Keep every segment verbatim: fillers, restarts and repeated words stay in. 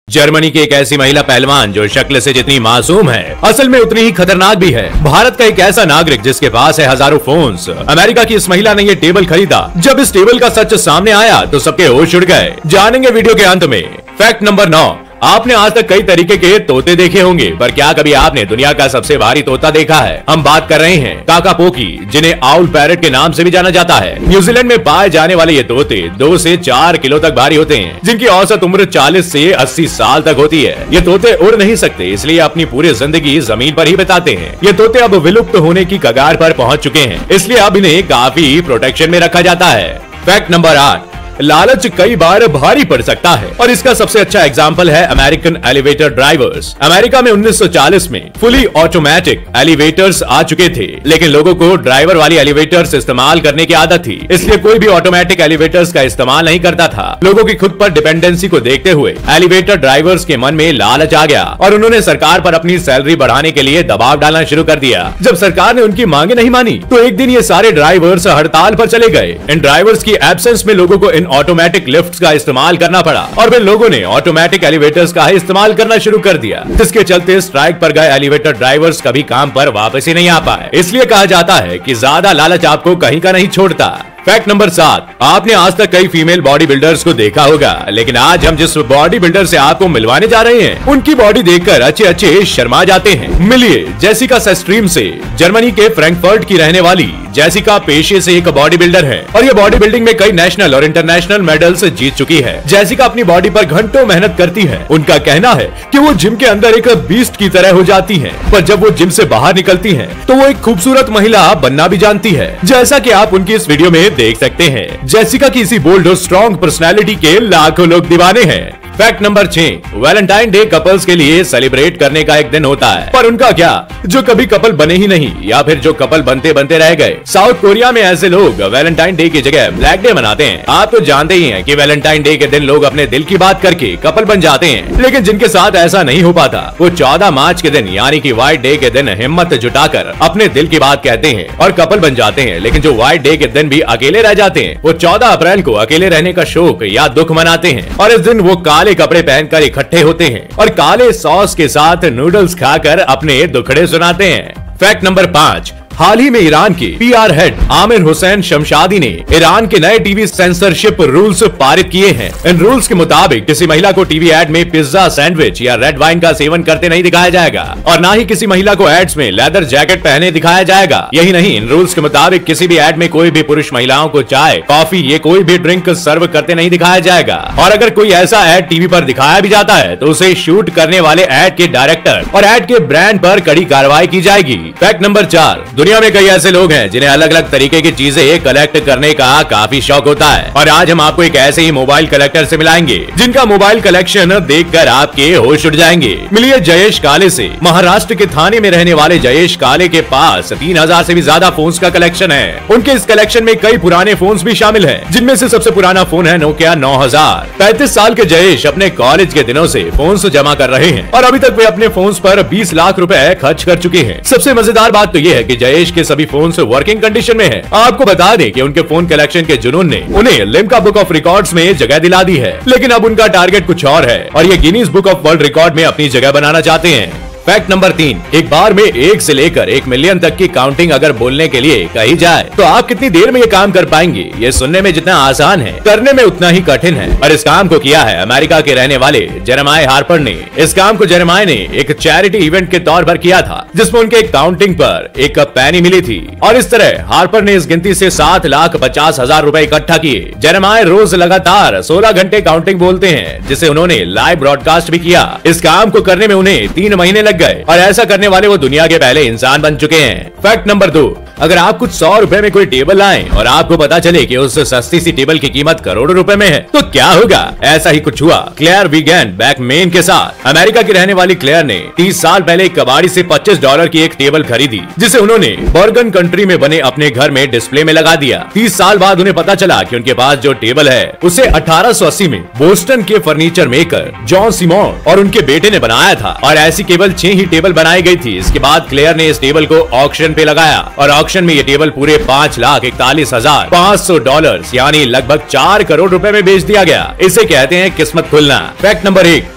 Germany की एक ऐसी महिला पहलवान जो शक्ल से जितनी मासूम है, असल में उतनी ही खतरनाक भी है। भारत का एक ऐसा नागरिक जिसके पास है हजारों फोन्स। अमेरिका की इस महिला ने ये टेबल खरीदा। जब इस टेबल का सच सामने आया तो सबके होश उड़ गए। जानेंगे वीडियो के अंत में। फैक्ट नंबर नौ। आपने आज तक कई तरीके के तोते देखे होंगे, पर क्या कभी आपने दुनिया का सबसे भारी तोता देखा है? हम बात कर रहे हैं काकापोकी, जिन्हें आउल पैरट के नाम से भी जाना जाता है। न्यूजीलैंड में पाए जाने वाले ये तोते दो से चार किलो तक भारी होते हैं, जिनकी औसत उम्र चालीस से अस्सी साल तक होती है। ये तोते उड़ नहीं सकते, इसलिए अपनी पूरी जिंदगी जमीन पर ही बिताते हैं। ये तोते अब विलुप्त होने की कगार पर पहुंच चुके हैं, इसलिए अब इन्हें काफी प्रोटेक्शन में रखा जाता है। फैक्ट नंबर आठ। लालच कई बार भारी पड़ सकता है, और इसका सबसे अच्छा एग्जाम्पल है अमेरिकन एलिवेटर ड्राइवर्स। अमेरिका में उन्नीस सौ चालीस में फुली ऑटोमेटिक एलिवेटर्स आ चुके थे, लेकिन लोगों को ड्राइवर वाली एलिवेटर्स इस्तेमाल करने की आदत थी, इसलिए कोई भी ऑटोमेटिक एलिवेटर्स का इस्तेमाल नहीं करता था। लोगों की खुद पर डिपेंडेंसी को देखते हुए एलिवेटर ड्राइवर्स के मन में लालच आ गया, और उन्होंने सरकार पर अपनी सैलरी बढ़ाने के लिए दबाव डालना शुरू कर दिया। जब सरकार ने उनकी मांगे नहीं मानी, तो एक दिन ये सारे ड्राइवर्स हड़ताल पर चले गए। इन ड्राइवर्स की एब्सेंस में लोगों को ऑटोमेटिक लिफ्ट्स का इस्तेमाल करना पड़ा, और फिर लोगों ने ऑटोमेटिक एलिवेटर्स का इस्तेमाल करना शुरू कर दिया, जिसके चलते स्ट्राइक पर गए एलिवेटर ड्राइवर्स कभी काम पर वापस ही नहीं आ पाए। इसलिए कहा जाता है कि ज्यादा लालच आपको कहीं का नहीं छोड़ता। फैक्ट नंबर सात। आपने आज तक कई फीमेल बॉडी बिल्डर्स को देखा होगा, लेकिन आज हम जिस बॉडी बिल्डर से आपको मिलवाने जा रहे हैं, उनकी बॉडी देखकर अच्छे अच्छे शर्मा जाते हैं। मिलिए जेसिका सेस्ट्रीम से। जर्मनी के फ्रैंकफर्ट की रहने वाली जेसिका पेशे से एक बॉडी बिल्डर है, और ये बॉडी बिल्डिंग में कई नेशनल और इंटरनेशनल मेडल्स जीत चुकी है। जेसिका अपनी बॉडी पर घंटों मेहनत करती है। उनका कहना है कि वो जिम के अंदर एक बीस्ट की तरह हो जाती है, पर जब वो जिम से बाहर निकलती है तो वो एक खूबसूरत महिला बनना भी जानती है, जैसा कि आप उनकी इस वीडियो में देख सकते हैं। जेसिका की इसी बोल्ड और स्ट्रॉन्ग पर्सनैलिटी के लाखों लोग दीवाने हैं। फैक्ट नंबर छह। वैलेंटाइन डे कपल्स के लिए सेलिब्रेट करने का एक दिन होता है, पर उनका क्या जो कभी कपल बने ही नहीं, या फिर जो कपल बनते बनते रह गए। साउथ कोरिया में ऐसे लोग वैलेंटाइन डे की जगह ब्लैक डे मनाते हैं। आप तो जानते ही हैं कि वैलेंटाइन डे के दिन लोग अपने दिल की बात करके कपल बन जाते हैं, लेकिन जिनके साथ ऐसा नहीं हो पाता, वो चौदह मार्च के दिन यानी कि व्हाइट डे के दिन हिम्मत जुटाकर अपने दिल की बात कहते हैं और कपल बन जाते हैं। लेकिन जो व्हाइट डे के दिन भी अकेले रह जाते हैं, वो चौदह अप्रैल को अकेले रहने का शोक या दुख मनाते हैं, और इस दिन वो काले कपड़े पहनकर इकट्ठे होते हैं और काले सॉस के साथ नूडल्स खाकर अपने दुखड़े सुनाते हैं। फैक्ट नंबर पाँच। हाल ही में ईरान के PR head Amir Hussain Shamshadi ने ईरान के नए टीवी सेंसरशिप रूल्स पारित किए हैं। इन रूल्स के मुताबिक किसी महिला को टीवी एड में पिज्जा, सैंडविच या रेड वाइन का सेवन करते नहीं दिखाया जाएगा, और न ही किसी महिला को एड्स में लेदर जैकेट पहने दिखाया जाएगा। यही नहीं, इन रूल्स के मुताबिक किसी भी एड में कोई भी पुरुष महिलाओं को चाय, कॉफी ये कोई भी ड्रिंक सर्व करते नहीं दिखाया जाएगा, और अगर कोई ऐसा एड टीवी पर दिखाया भी जाता है तो उसे शूट करने वाले एड के डायरेक्टर और एड के ब्रांड पर कड़ी कार्रवाई की जाएगी। फैक्ट नंबर चार। दुनिया में कई ऐसे लोग हैं जिन्हें अलग अलग तरीके की चीजें कलेक्ट करने का काफी शौक होता है, और आज हम आपको एक ऐसे ही मोबाइल कलेक्टर से मिलाएंगे जिनका मोबाइल कलेक्शन देखकर आपके होश उड़ जाएंगे। मिलिए जयेश काले से। महाराष्ट्र के थाने में रहने वाले जयेश काले के पास तीन हजार से भी ज्यादा फोन्स का कलेक्शन है। उनके इस कलेक्शन में कई पुराने फोन्स भी शामिल हैं, जिनमें से सबसे पुराना फोन है नोकिया नौ हजार। पैंतीस साल के जयेश अपने कॉलेज के दिनों से फोन्स जमा कर रहे हैं, और अभी तक वे अपने फोन्स पर बीस लाख रुपए खर्च कर चुके हैं। सबसे मजेदार बात तो यह है कि जयेश के सभी फोन वर्किंग कंडीशन में है। आपको बता दें कि उनके फोन कलेक्शन के जुनून ने उन्हें लिम्का बुक ऑफ रिकॉर्ड्स में जगह दिला दी है, लेकिन अब उनका टारगेट कुछ और है, और ये Guinness book of world record में अपनी जगह बनाना चाहते हैं। फैक्ट नंबर तीन। एक बार में एक से लेकर एक मिलियन तक की काउंटिंग अगर बोलने के लिए कही जाए तो आप कितनी देर में ये काम कर पाएंगे? ये सुनने में जितना आसान है, करने में उतना ही कठिन है, और इस काम को किया है अमेरिका के रहने वाले जेरेमाय हार्पर ने। इस काम को जेरेमाय ने एक चैरिटी इवेंट के तौर पर किया था, जिसमें उनके काउंटिंग पर एक पैनी मिली थी, और इस तरह हार्पर ने इस गिनती से सात लाख पचास हजार रूपए इकट्ठा किए। जेरेमाय रोज लगातार सोलह घंटे काउंटिंग बोलते हैं, जिसे उन्होंने लाइव ब्रॉडकास्ट भी किया। इस काम को करने में उन्हें तीन महीने लग गए, और ऐसा करने वाले वो दुनिया के पहले इंसान बन चुके हैं। फैक्ट नंबर दो। अगर आप कुछ सौ रुपए में कोई टेबल लाएं और आपको पता चले कि उस सस्ती सी टेबल की कीमत करोड़ों रुपए में है, तो क्या होगा? ऐसा ही कुछ हुआ क्लेयर वीगन बैकमेन के साथ। अमेरिका की रहने वाली क्लेयर ने तीस साल पहले एक कबाड़ी से पच्चीस डॉलर की एक टेबल खरीदी, जिसे उन्होंने बर्गन कंट्री में बने अपने घर में डिस्प्ले में लगा दिया। तीस साल बाद उन्हें पता चला कि उनके पास जो टेबल है उसे अठारह सौ अस्सी में बोस्टन के फर्नीचर मेकर जॉन सिमोन और उनके बेटे ने बनाया था, और ऐसी केवल छह ही टेबल बनाई गई थी। इसके बाद क्लेयर ने इस टेबल को ऑक्शन पे लगाया, और ऑक्शन में ये टेबल पूरे पाँच लाख इकतालीस हजार पाँच सौ डॉलर यानी लगभग चार करोड़ रुपए में बेच दिया गया। इसे कहते हैं किस्मत खुलना। फैक्ट नंबर एक।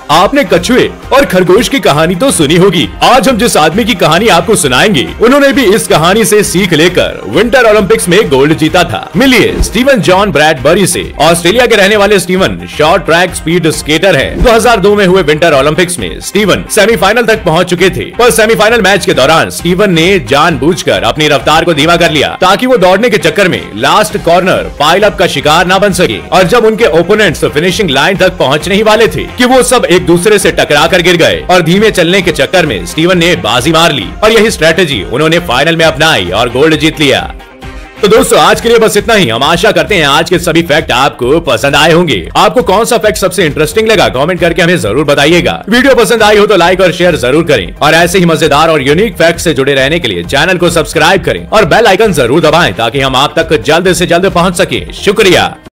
आपने कछुए और खरगोश की कहानी तो सुनी होगी। आज हम जिस आदमी की कहानी आपको सुनाएंगे, उन्होंने भी इस कहानी से सीख लेकर विंटर ओलंपिक्स में गोल्ड जीता था। मिलिए स्टीवन जॉन ब्रैडबरी से। ऑस्ट्रेलिया के रहने वाले Steven short track speed skater है। दो हज़ार दो में हुए विंटर ओलंपिक्स में स्टीवन सेमीफाइनल तक पहुंच चुके थे, पर सेमीफाइनल मैच के दौरान स्टीवन ने जानबूझकर अपनी रफ्तार को धीमा कर लिया ताकि वो दौड़ने के चक्कर में लास्ट कॉर्नर पाइल अप का शिकार ना बन सके। और जब उनके ओपोनेंट्स फिनिशिंग लाइन तक पहुंचने ही वाले थे कि वो सब एक दूसरे से टकरा कर गिर गए और धीमे चलने के चक्कर में स्टीवन ने बाजी मार ली और यही स्ट्रेटेजी उन्होंने फाइनल में अपनाई और गोल्ड जीत लिया। तो दोस्तों आज के लिए बस इतना ही। हम आशा करते हैं आज के सभी फैक्ट आपको पसंद आए होंगे। आपको कौन सा फैक्ट सबसे इंटरेस्टिंग लगा कमेंट करके हमें जरूर बताइएगा। वीडियो पसंद आई हो तो लाइक और शेयर जरूर करें और ऐसे ही मजेदार और यूनिक फैक्ट से जुड़े रहने के लिए चैनल को सब्सक्राइब करें और बेल आइकन जरूर दबाएं ताकि हम आप तक जल्द से जल्द पहुंच सके। शुक्रिया।